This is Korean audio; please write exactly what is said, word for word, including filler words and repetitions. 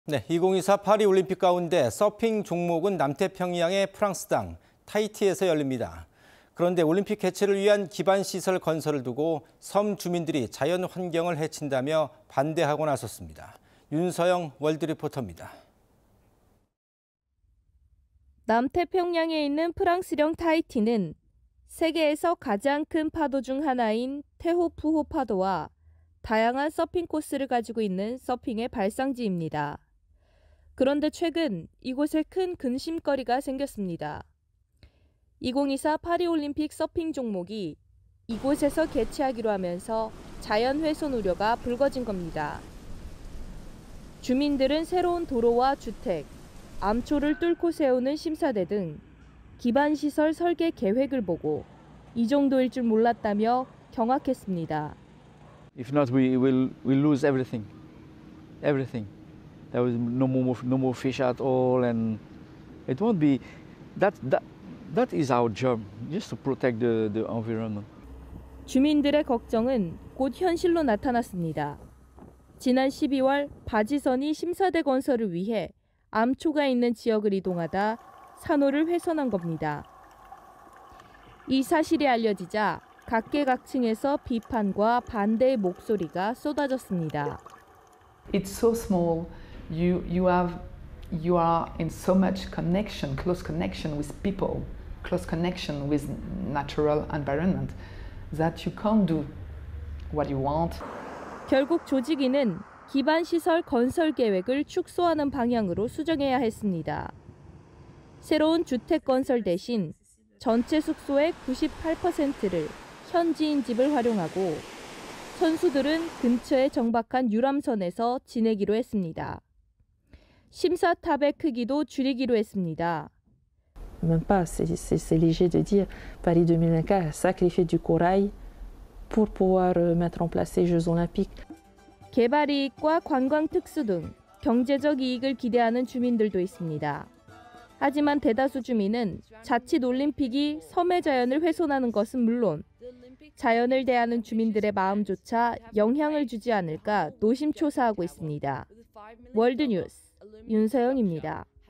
네, 이천이십사 파리올림픽 가운데 서핑 종목은 남태평양의 프랑스당 타히티에서 열립니다. 그런데 올림픽 개최를 위한 기반시설 건설을 두고 섬 주민들이 자연 환경을 해친다며 반대하고 나섰습니다. 윤서영 월드리포터입니다. 남태평양에 있는 프랑스령 타히티는 세계에서 가장 큰 파도 중 하나인 테호푸호 파도와 다양한 서핑 코스를 가지고 있는 서핑의 발상지입니다. 그런데 최근 이곳에 큰 근심거리가 생겼습니다. 이천이십사 파리올림픽 서핑 종목이 이곳에서 개최하기로 하면서 자연 훼손 우려가 불거진 겁니다. 주민들은 새로운 도로와 주택, 암초를 뚫고 세우는 심사대 등 기반시설 설계 계획을 보고 이 정도일 줄 몰랐다며 경악했습니다. If not, we will we lose everything, everything. There was no more no more fish at all, and it won't be. That that that is our job, just to protect the the environment. 주민들의 걱정은 곧 현실로 나타났습니다. 지난 십이월 바지선이 심사대 건설을 위해 암초가 있는 지역을 이동하다 산호를 훼손한 겁니다. 이 사실이 알려지자 각계각층에서 비판과 반대의 목소리가 쏟아졌습니다. It's so small. You you have you are in so much connection, close connection with people, close connection with natural environment that you can't do what you want. 결국 조직위는 기반시설 건설 계획을 축소하는 방향으로 수정해야 했습니다. 새로운 주택 건설 대신 전체 숙소의 구십팔 퍼센트를 현지인 집을 활용하고 선수들은 근처에 정박한 유람선에서 지내기로 했습니다. 심사탑의 크기도 줄이기로 했습니다. Même pas, c'est c'est léger de dire Paris deux mille vingt-quatre a sacrifié du corail pour pouvoir mettre en place ces Jeux olympiques. 개발 이익과 관광 특수 등 경제적 이익을 기대하는 주민들도 있습니다. 하지만 대다수 주민은 자칫 올림픽이 섬의 자연을 훼손하는 것은 물론 자연을 대하는 주민들의 마음조차 영향을 주지 않을까 노심초사하고 있습니다. 월드뉴스 윤서영입니다.